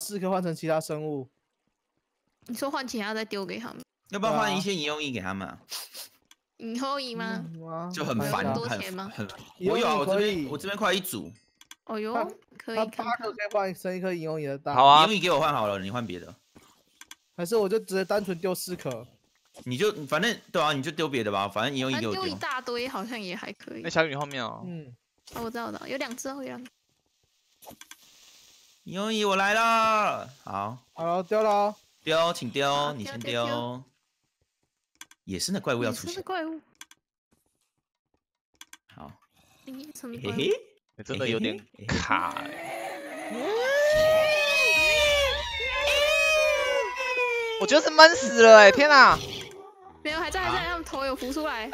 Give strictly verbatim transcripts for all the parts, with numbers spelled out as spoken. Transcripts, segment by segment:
四颗换成其他生物。 你说换其他再丢给他们？ 要不要换一些引用液给他们啊？ 以后赢吗？ 就很烦， 很多钱吗？ 很，我有啊，我这边我这边快一组。 哦哟，可以。 他八颗可以换生一颗引用液的蛋。 好啊， 引用液给我换好了，你换别的。 还是我就直接单纯丢四颗？ 你就反正对啊，你就丢别的吧，反正引用液给我丢。 丢一大堆好像也还可以。 那小雨后面哦。 嗯。哦，我知道，我知道，有两只哦，有两只。 引用液我来了，好。 好了，丢了。 丢，请丢，你先丢。野生的怪物要出现。 野生的怪物。 好。 嘿嘿， 真的有点卡。我觉得是闷死了哎！天哪！ 没有，还在还在，他们头有浮出来。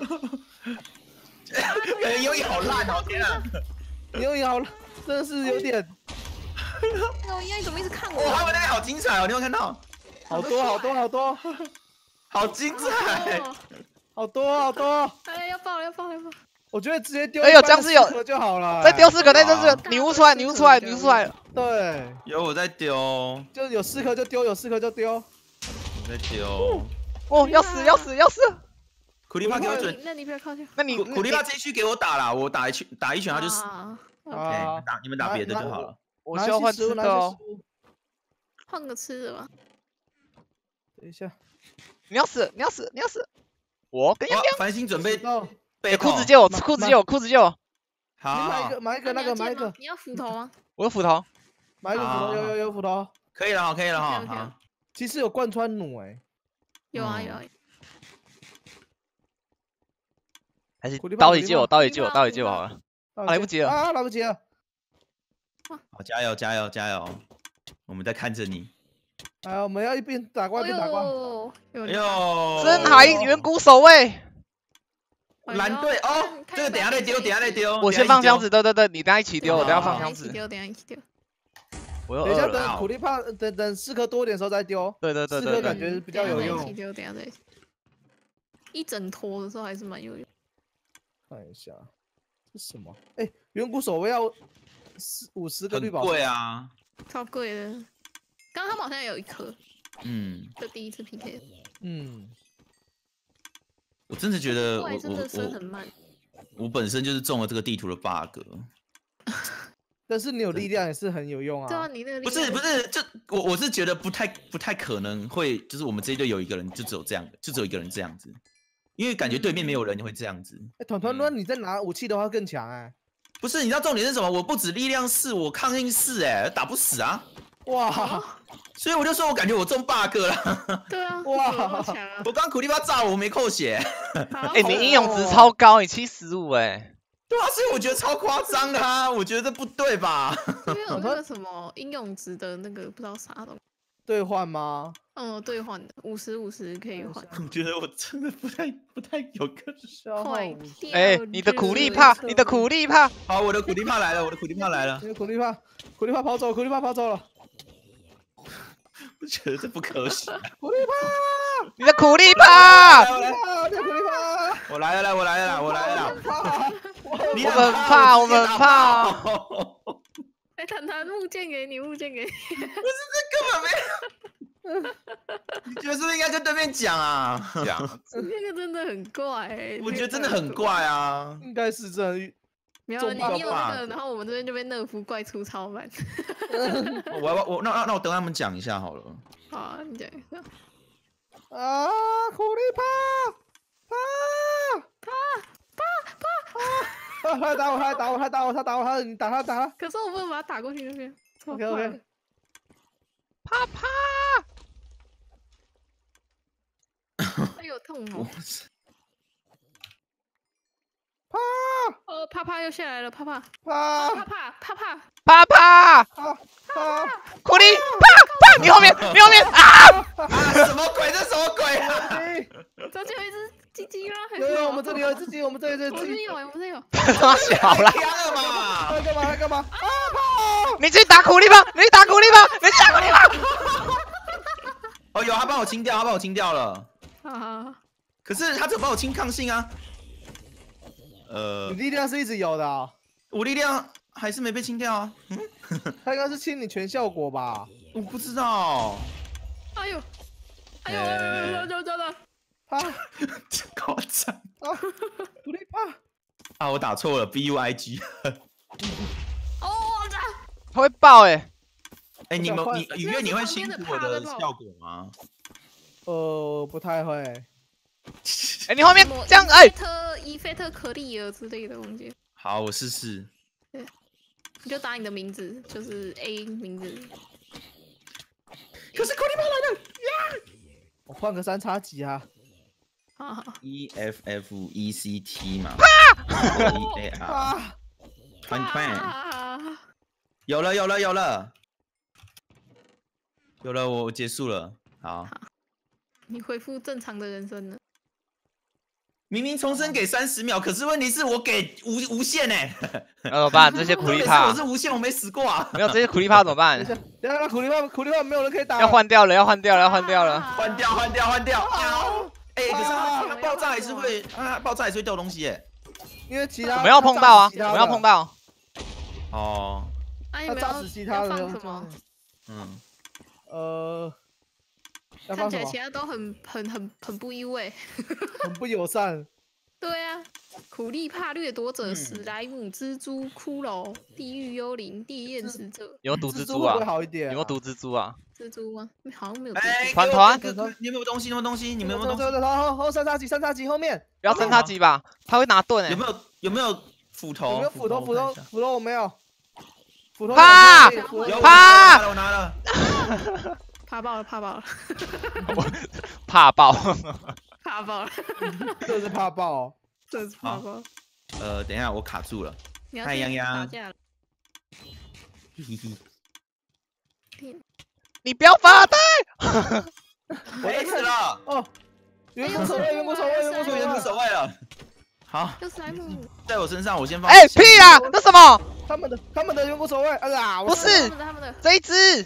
引用液好烂哦！天啊！ 引用液好烂，真的是有点。 那我你怎么一直看我？ 哇，他们那边好精彩哦！你有看到？ 好多好多好多， 好精彩！ 好多好多！ 哎，要爆了要爆了要爆！ 我觉得直接丢。 哎呦，僵尸有就好了。 再丢四颗，再丢四颗，女巫出来，女巫出来，女巫出来。 对， 有我在丢， 就有四颗就丢，有四颗就丢。 我在丢。 哦，要死要死要死！ 苦力怕给我准。 那你不要靠近。 那你苦力怕这一区给我打啦，我打一圈打一拳他就死。 OK， 打你们打别的就好了。 我需要换吃的哦。 换个吃的吧。 等一下， 你要死你要死你要死！我跟你讲， 繁星准备背裤子借我，裤子借我，裤子借我。 好， 你买一个买一个那个买一个。 你要斧头吗？ 我有斧头。 买一个斧头，有有有斧头。 可以了哈，可以了哈。好。 其实有贯穿弩哎。 有啊有啊。 还是刀也借我，刀也借我，刀也借我好了。来不及了啊，来不及了。 好，加油加油加油！我们在看着你。 哎，我们要一边打怪一边打怪。 哎呦， 深海远古守卫。 蓝队哦，这个等下再丢，等下再丢。 我先放箱子，对对对，你等下一起丢，我等下放箱子。 一起丢，等下一起丢。 我又等一下等苦力怕，等等四颗多点的时候再丢。 对对对对， 四颗感觉比较有用。 一起丢，等下再。一整坨的时候还是蛮有用。 看一下，这什么？哎，远古守卫要四五十个绿宝石。 贵啊， 超贵的。刚刚他们好像有一颗。 嗯。 这第一次 P K。 嗯。 我真的觉得我我我本身就是中了这个地图的 bug。 但是你有力量也是很有用啊。 对啊，你那个不是不是，就我我是觉得不太不太可能会，就是我们这一队有一个人就只有这样，就只有一个人这样子。因为感觉对面没有人会这样子。 哎，团团乱，你在拿武器的话更强哎。 不是，你知道重点是什么？我不止力量四，我抗性四，哎，打不死啊！ 哇！ 所以我就说我感觉我中 bug 了。 对啊， 哇！ 我刚苦力怕炸我，我没扣血。 哎，你英勇值超高，你七十五哎。 对啊，所以我觉得超夸张的啊！我觉得这不对吧？ 因为有那个什么英勇值的那个不知道啥东西。 兑换吗？ 嗯，兑换的五十五十可以换。 我觉得我真的不太不太有个消耗武器。 哎，你的苦力怕，你的苦力怕。 好，我的苦力怕来了，我的苦力怕来了。 你的苦力怕，苦力怕跑走，苦力怕跑走了。 我觉得这不可行。 苦力怕， 你的苦力怕。 我来了，你的苦力怕。 我来了，我来了，我来了。 我们怕，我们怕。 哎，谈谈物件给你，物件给你。 不是，这根本没有。你觉得是不是应该跟对面讲啊？讲。 那个真的很怪哎。 我觉得真的很怪啊。 应该是这。 没有，你有那个，然后我们这边就被乐福怪出超版。 我我我那那那我等他们讲一下好了。 好啊，你讲一下。 啊，苦力怕，怕怕怕怕！ 他打我，他打我，他打我，他打我，他你打他打他。 可是我不能把他打过去那边。 OK OK。 怕怕！ 哎呦痛哦！ 怕！ 呃，啪啪又下来了，啪啪怕啪啪啪啪怕怕！ 怕怕！ 苦力怕怕！你后面，你后面啊！ 啊！什么鬼？这什么鬼啊？ 这就有一只鸡鸡吗？ 有有，我们这里有一只鸡，我们这里有我这有，我们这有。 太小了。 干嘛？ 他干嘛？他干嘛？啊！怕！ 你去打苦力吧，你去打苦力吧，你去打苦力吧。 哦，有他帮我清掉，他帮我清掉了。 啊！ 可是他怎么帮我清抗性啊？呃， 你力量是一直有的啊。 我力量还是没被清掉啊。嗯， 他应该是清你全效果吧？ 我不知道。 哎呦，哎呦，有有有了！ 啊， 夸张啊，苦力怕啊！我打错了 ，B U I G。 哦，这它会爆哎！ 哎，你们你雨月你会这是旁边的辛苦我怕的爆的效果吗？ 呃，不太会。 哎，你后面什么这样哎， 特伊菲特可丽尔之类的东西， 好，我试试。 你就打你的名字，就是 A 名字。 可是苦力怕来了我换个三叉戟啊！ 好好， ！E F F E C T 嘛。E A R。 啊！ 团团。 啊！ 有了有了有了，有了，我结束了。好， 你恢复正常的人生了。 明明重生给三十秒，可是问题是我给无无限哎。 那怎么办？这些苦力怕我，是无限，我没死过啊。 没有这些苦力怕怎么办等一？下，等一下，那苦力怕苦力怕没有人可以打。 要换掉了，要换掉了，要换掉了。 换掉换掉换掉！ 啊！ 哎，可是它啊它爆炸还是会啊，爆炸还是会掉东西哎。 因为其他我们要碰到啊，我他炸死其他的们要碰。到。 哦， 啊，你们要他炸死其他要的放什么？ 嗯， 呃，要看放什么？ 起来其他都很很很很不意味。 很不友善。 对啊，苦力怕掠夺者、 嗯史莱姆、蜘蛛、骷髅、地狱幽灵、地焰使者、 有没有毒蜘蛛啊蜘蛛会不会？好一点啊？ 有没有毒蜘蛛啊？ 蜘蛛吗？好像没有蜘蛛。 哎， 团团给我给我你有没有东西？有没有东西？你们有没有东西？ 走走走，后后三叉戟，三叉戟后面不要三叉戟吧，他会拿盾哎有。没有有没有斧头？ 有没有斧头？斧头我看一下斧头我没有。斧头怕有斧头有， 啪我拿了，我拿了。 怕爆了，怕爆了， 怕爆。 怕爆了， 这是怕爆哦。 真是怕爆。 呃，等一下，我卡住了。嗨你要去泱泱打架了。 嘿嘿嘿你不要发呆。 我在看没死了， 哦，远古守卫，远古守卫，远古守就远古守卫。 卫了。好， 有史莱姆。 在我身上，我先放。 哎屁啊，那什么？ 他们的他们的远古守卫，哎呀，我不是他们的他们的。 这一只。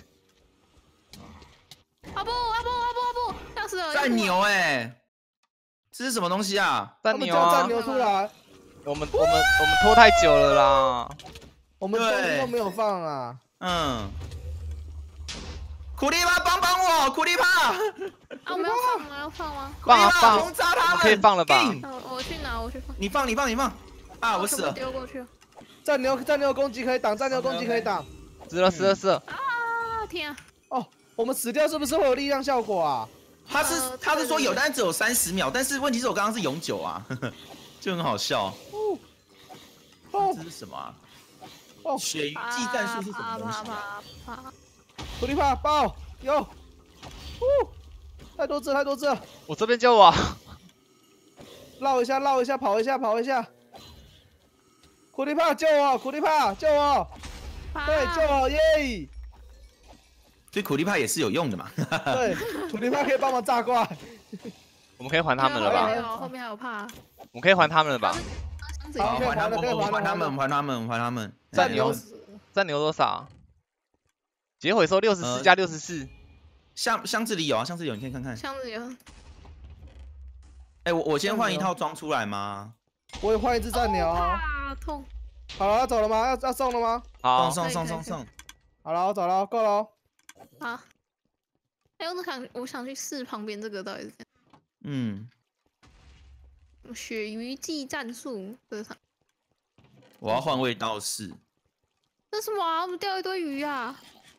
阿布阿布阿布阿布，要死了！ 战牛哎，这是什么东西啊？ 他战牛啊们叫战！牛出来， 我们我们我们拖太久了啦。 我们东西对都没有放啊。 嗯，苦力怕帮帮我，苦力怕， 啊，我们要放吗？要放吗？ 放啊苦力怕放轰炸他们， 可以放了吧劲那我我去拿，我去放。 你放，你放，你放。啊，我死了。 丢过去了。 战牛战牛攻击可以挡，战牛攻击可以挡。 死了死了死了。 啊天啊！ 哦，我们死掉是不是会有力量效果啊？ 他是呃他是说有， 对但是只有三十秒。但是问题是我刚刚是永久啊，就很好笑。 哦哦这是什么啊？ 哦， 鳕鱼技战术是什么东西啊？ 啪啪啪！ 苦力怕爆有，哦，太多只太多只了， 我这边救我。 绕一下绕一下跑一下跑一下。苦力怕救我，苦力怕救我，对救我耶！ 所以苦力怕也是有用的嘛。 对，苦力怕可以帮忙炸怪。 我们可以还他们了吧？ 后面还有后面还有怕。 我们可以还他们了吧？ 箱子好， 可以还他们， 还了我还他可以们，还他们，还他们。 战牛哎战牛多少？结回收六十四呃加六十四。 箱箱子里有啊，箱子里有，你可以看看。 箱子有。 哎，我我先换一战牛套装出来吗？ 我也换一只战牛。 啊痛！ 好了，要走了吗？要要送了吗？ 好， 送送可以可以送送送。 好了，我走了，够了哦。 啊！哎，我想我想去试旁边这个到底是怎嗯， 样？鳕鱼技战术，这是啥？ 我要换味道是。 这是什么啊？我们钓一堆鱼啊！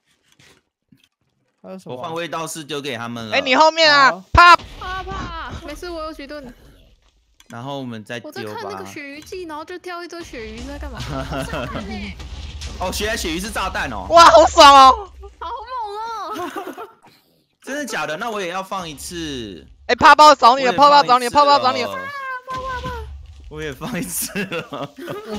还有什么啊？ 我换味道是丢给他们了。 哎，你后面啊好， 啪！ 啊怕！没事，我有许盾。 然后我们再我在丢吧看那个。鳕鱼记，然后就钓一堆鳕鱼，在干嘛？ 哦，原来鳕鱼是炸弹哦。 哇，好爽哦！ 好猛哦！ 真的假的？那我也要放一次。 哎，泡泡找你了， 我也泡泡找你了， 放一次泡泡找你了。 了。我也放一次了。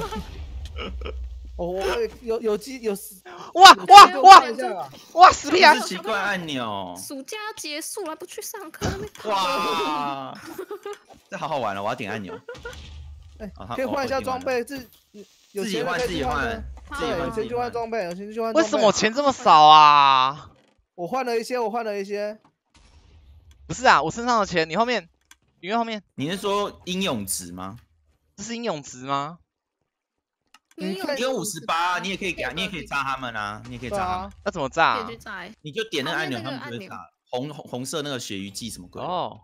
哦，我有有机有哇哇哇看一下啊。 哇，死屁啊！ 这是奇怪按钮。 暑假要结束了，不去上课，那边跑哇，这好好玩了，我要点按钮。 哎哦他， 可以换一下哦我点完了装备，自有自己换， 钱的可以自己换去的，对， 自己换， 有钱自己换。 去换装备，有钱去换装备。 为什么我钱这么少啊？ 我换了一些，我换了一些。 不是啊，我身上的钱，你后面，云后面， 你是说英勇值吗？ 这是英勇值吗？ 你有你有五十八，你也可以给，你也可以炸他们啊，你也可以炸他们。 要怎么炸？ 可以去炸欸。 你就点那个按钮，他旁边那个们就会炸。红红红色那个鳕鱼记什么鬼？ 哦，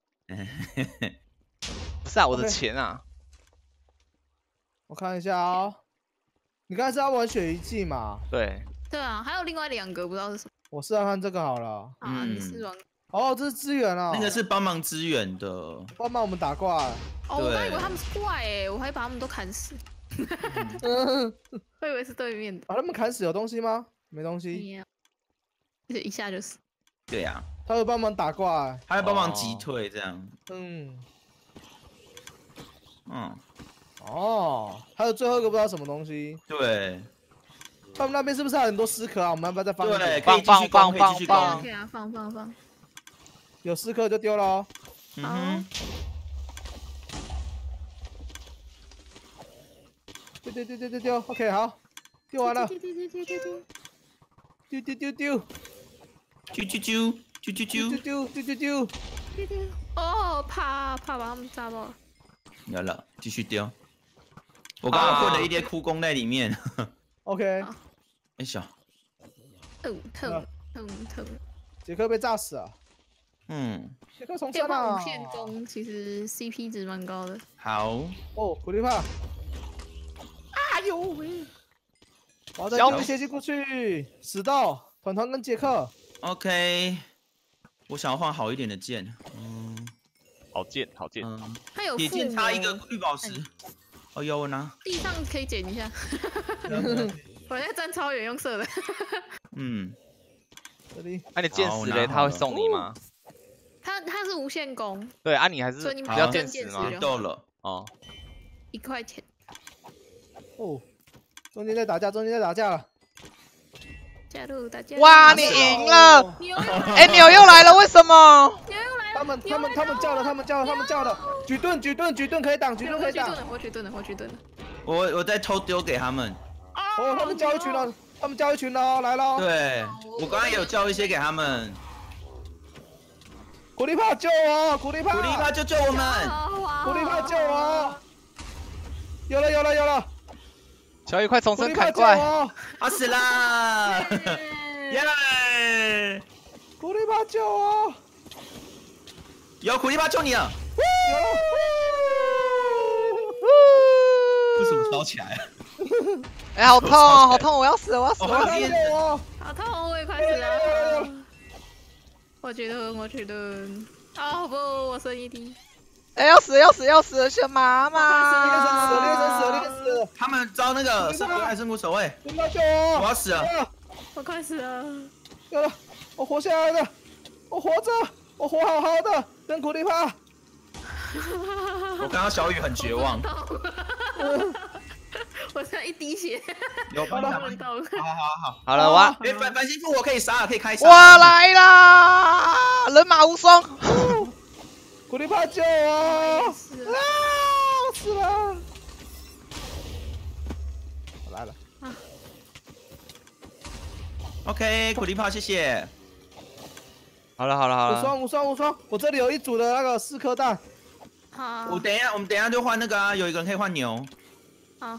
不是啊，我的 OK 钱啊。 我看一下啊，你刚才是要玩鳕鱼记嘛？ 对， 对啊，还有另外两个不知道是什么我试试看这个好了。 啊？你嗯是玩？ 哦，这是资源啊， 那个是帮忙支援的。 帮忙我们打怪。 哦，我刚以为对他们是怪哎，我还把他们都砍死， 嗯， 我以为是对面的。 把他们砍死有东西吗？没东西。 没有，就一下就是。 对呀， 他会帮忙打怪。 他会帮忙击退这样。 嗯， 嗯， 哦，还有最后一个不知道什么东西。 对他们那边是不是还有很多尸壳啊？我们要不要再放一对， 点？ 可以继续攻，可以继续棒攻。 可以啊，放放放。 有尸壳就丢了哦。 嗯哼， 丢丢丢丢丢丢 ，OK， 好，丢完了， 丢丢丢丢丢丢。 丢丢丢丢啾啾啾啾啾丢啾， 丢丢丢丢。 丢丢。哦，怕怕把他们炸爆了。 有了，继续丢。我刚刚混了一堆枯工在里面。 OK， 好哎小， 疼疼疼疼。 杰克被炸死了。 嗯， 杰克从变上啊！ 化无限攻其实 C P 值蛮高的。 好， 哦，苦力怕， 哎呦喂！ 我要再丢一些进过去。死到团团跟杰克。 OK， 我想要换好一点的剑。嗯好剑，好剑。 嗯， 它有铁剑附差一魔个绿宝石。哦有我拿。 地上可以捡一下。我在站超远用射的。 嗯， 这里那你剑好死嘞，他会我拿好了送你吗？ 它它是无限攻， 对啊，你还是所以你比较好剑死吗剑死就？ 到了。 哦， 一块钱。 哦，中间在打架，中间在打架了。 加入大家。 哇，你赢了！ 牛又来哎，牛又来了，为什么？ 牛又来了。 他们他们他们叫了，他们叫了，他们叫了。举盾举盾举盾可以挡，举盾可以挡。 我举盾了，我举盾了。 我我在偷丢给他们。 哦，他们叫一群了，他们叫一群了哦，来了。 对，我刚刚也有叫一些给他们。 苦力怕救我，苦力怕， 苦力怕救救我们！ 苦力怕救我。有了有了有了， 小雨快重苦力怕救生砍怪！ 我， 啊死啦！耶！ 苦力怕救我。 有苦力怕救你了！ 有了。 为什么烧起来了？ 哎，好痛哦，好痛！我要死了，我要死了！ 我好快救我！ 好痛，我也快死了。我举盾，我举盾。啊不，我剩一滴。 哎，要死了，要死了，要死了，小妈烈神死了，烈神死了， 妈！ 烈神死了。 他们招那个圣还圣骨守卫， 苦力怕救我！ 我要死了！ 我快死了。 有了，我活下来了，我活着，我活好好的，跟苦力怕。 我看到小雨很绝望。 我剩一滴血。 有帮他看不到。 好好好。 好了，我要哎，反反心复活可以杀了，可以开杀。 我来啦！人马无双。 苦力怕救我！ 是啊，我死了！我来了。 OK，苦力怕，谢谢。 好了好了好了， 无双无双无双，我这里有一组的那个四颗蛋。 好。 我等一下，我们等一下就换那个啊，有一个人可以换牛。 好。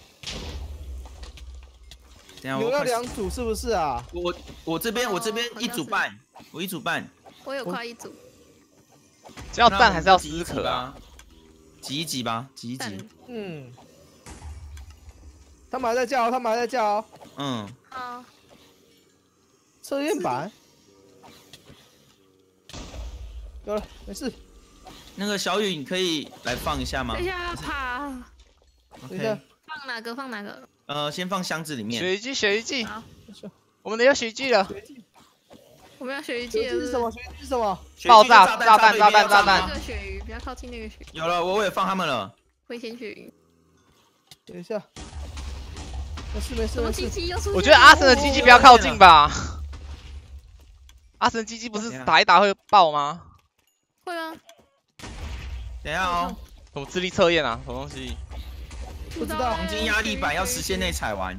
等一下牛要我快两组是不是啊？ 我我这边我这边一哦好像是组半，我一组半。 我有快一组。 是要蛋还是要挤一丝壳啊？ 挤吧？挤一挤吧，挤一蛋。 挤。 嗯。他们还在叫，他们还在叫哦。 嗯。 好。 测验版。有了，没事。 那个小雨，你可以来放一下吗等一下怕。 等一下 ？OK。 放哪个？放哪个？ 呃，先放箱子里面。 血鱼记血鱼记， 好。 我们的有血鱼记了。 我们要血鱼血记了。 是什么？血是什么？ 爆炸炸炸弹炸弹炸弹那个鳕鱼，不要靠近那个鳕鱼。 有了，我我也放他们了。 危险鳕鱼。 等一下。没事没事什么没事。 鸡鸡又出现？ 我觉得阿神的鸡鸡不要靠近吧。阿神鸡鸡不是打一打会爆吗？ 会吗？ 等一下哦， 什么智力测验啊？什么东西？ 不知道。 黄金压力板要时限内踩完。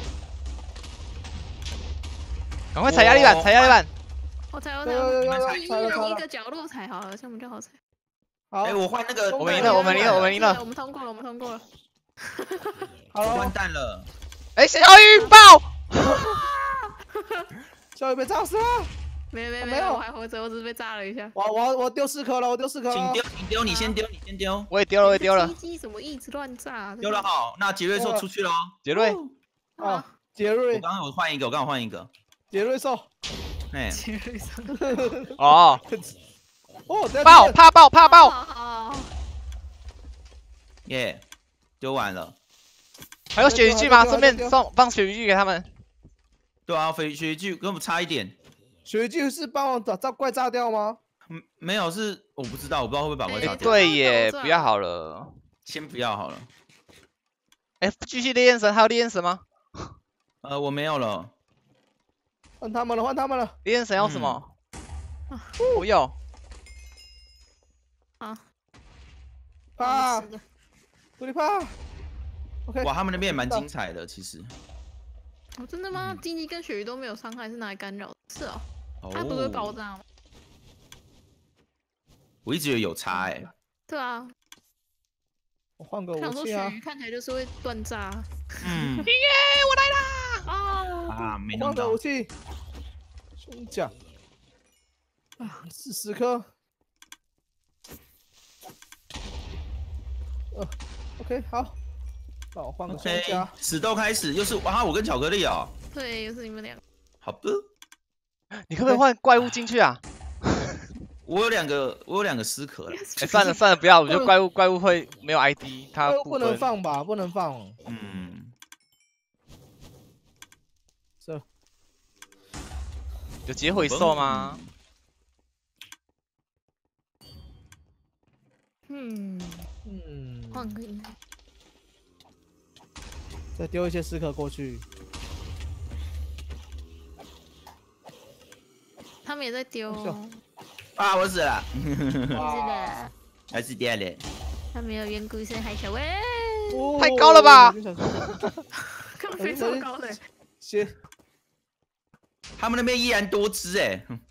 赶快踩压力板，踩压力板。 我踩，我踩， 有有有有我踩了踩了一个角落踩好了，这样比较好踩。 好。 哎，我换那个。 我们赢了，我们赢了，我们赢了我。们通过了，我们通过了。 好了， 完蛋了， 哎，小雨爆！ 小雨被炸死了。 没有没有没有没有，我还活着，我只是被炸了一下。 我我我丢四颗了，我丢四颗了。 请丢，请丢，你先丢，你先丢， 我也丢了，我也丢了鸡。鸡怎么一直乱炸？ 丢了好，那杰瑞兽出去喽。 杰瑞， 啊，杰瑞我，刚刚有换一个，我刚好换一个， 杰瑞兽。 哎， 杰瑞上。 哦， 哦，等下爆，怕爆，怕爆！ 哦， 耶，丢完了。 还有鳕鱼具吗？ 丢顺便送放鳕鱼具给他们。 对啊，飞雪具跟我们差一点。 雪具是帮我把炸怪炸掉吗？ 嗯，没有，是我不知道，我不知道会不会把怪炸哎掉。 对耶， 对不要好了。 先不要好了。 哎，继续烈焰神，还有烈焰神吗？ 呃，我没有了。 换他们了，换他们了。 烈焰神要什么？ 嗯我有。 啊， 怕， 吃的狐狸怕。OK， 哇，他们那边也蛮精彩的，其实。 哦，真的吗？ 嗯鸡鸡跟鳕鱼都没有伤害，是拿来干扰的。是哦， 哦它不是会爆炸吗？ 我一直以为有差哎。 对啊， 我换个想武器啊说鳕鱼，看起来就是会断炸。 嗯。 耶，我来啦！ 哦， 啊，没弄到换个武。器。胸甲。啊，四十颗。呃，OK，好。那我换个胸 OK， 甲。 死斗开始，又是哇，我跟巧克力哦。 对，又是你们两个。 好的， 你可不可以换怪物进去啊？ 我有两个，我有两个尸壳了。 哎，算了算了，不要，我觉得怪物怪物会没有 I D，它不不能分。 放吧？不能放。 嗯， 这有结回兽吗？ 嗯， 嗯， 换个音。 再丢一些尸壳过去。 他们也在丢不哦， 啊，我死了， 是哇， 的， 还是掉了。 他没有远古生海小喂， 哦太高了吧刚飞超高的。 先他们那边依然多只哎，哼